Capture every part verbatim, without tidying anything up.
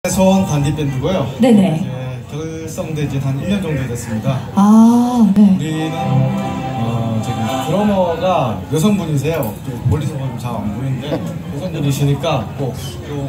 선 단디밴드고요. 네네. 이제 결성된 지 한 일 년 정도 됐습니다. 아, 네. 우리는 어, 저기 드러머가 여성분이세요. 멀리서 보면 잘 안 보이는데 여성분이시니까 꼭 또,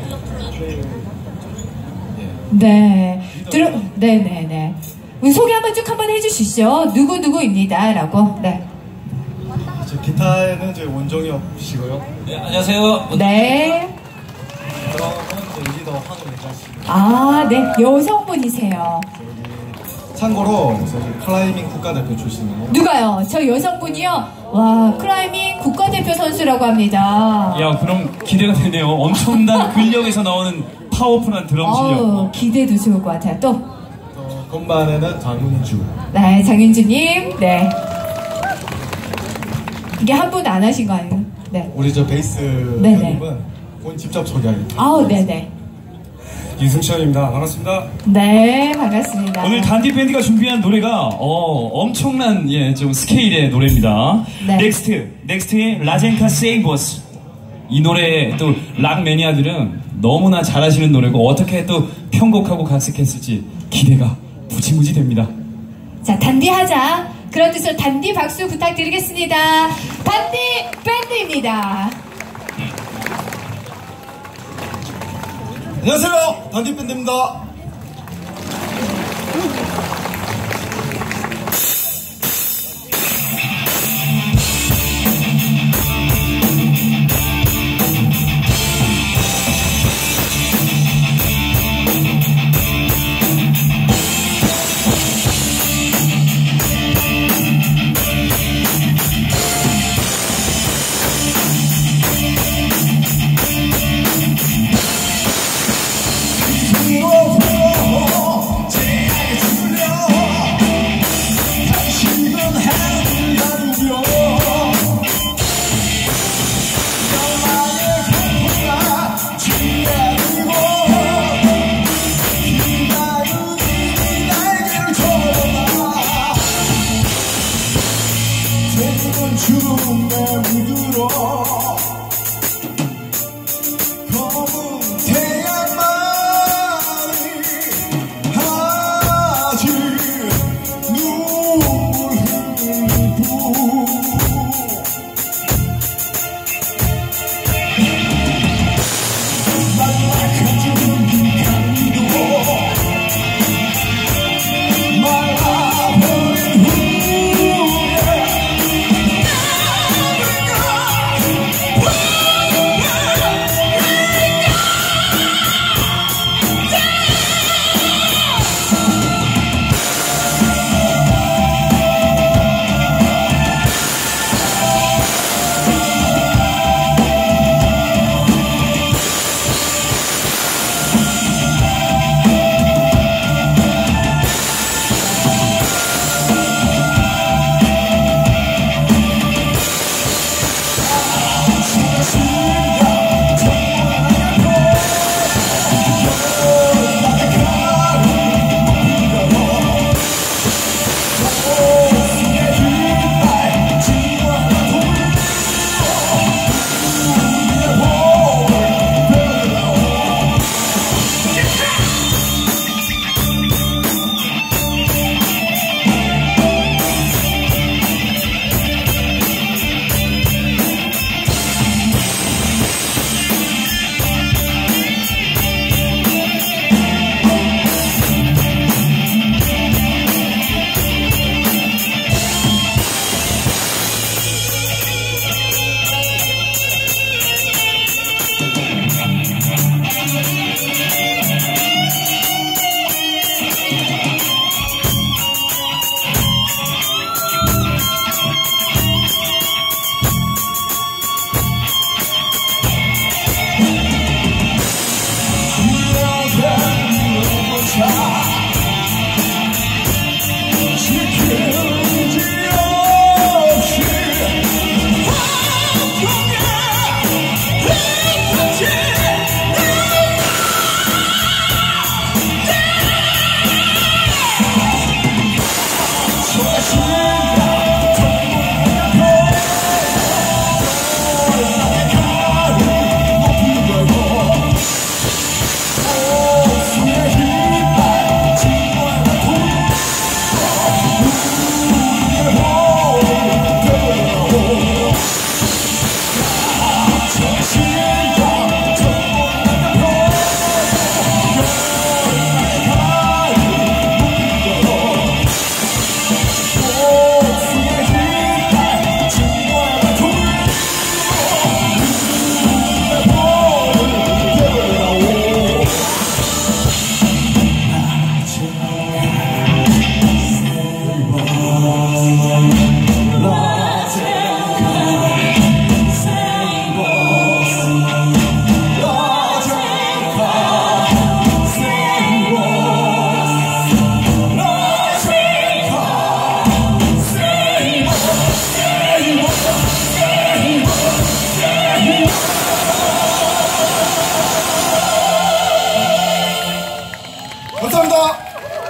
예. 네. 들어, 네네네. 우리 소개 한번 쭉 한번 해주시죠. 누구누구입니다라고. 네. 저 기타에는 저희 원종혁 씨고요. 네, 안녕하세요. 네. 드럼은 저희 리더 황은혜자 씨. 아, 네. 여성분이세요. 참고로 저희 클라이밍 국가대표 출신이에요. 누가요? 저 여성분이요? 와, 클라이밍 국가대표 선수라고 합니다. 야, 그럼 기대가 되네요. 엄청난 근력에서 나오는 파워풀한 드럼 실력. 어우, 기대도 좋을 것 같아요. 또. 또 건반에는 장윤주. 네, 장윤주님. 네. 이게 한 분 안 하신 거 아니에요? 네. 우리 저 베이스 네네. 분은 본 직접 소개하겠습니다. 아우, 네네. 이승철입니다. 반갑습니다. 네, 반갑습니다. 오늘 단디 밴드가 준비한 노래가 어, 엄청난 예, 좀 스케일의 노래입니다. 네. 넥스트, 넥스트의 라젠카 세이버스. 이 노래 또 락 매니아들은 너무나 잘하시는 노래고 어떻게 또 편곡하고 각색했을지 기대가 무지무지 됩니다. 자, 단디 하자. 그런 뜻으로 단디 박수 부탁드리겠습니다. 단디 밴드입니다. 안녕하세요. 단디밴드입니다. 주는 내 무드로 검은 태양만이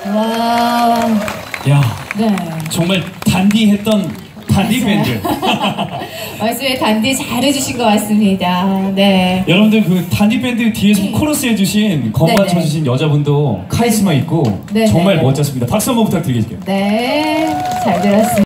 와. 야, 네. 정말 단디했던 단디 밴드. 말씀에 단디 잘해주신 것 같습니다. 네. 여러분들 그 단디 밴드 뒤에서 코러스 해주신 건반 네네. 쳐주신 여자분도 카리스마 있고 네네. 정말 멋졌습니다. 박수 한번 부탁드리겠습니다. 네. 잘 들었습니다.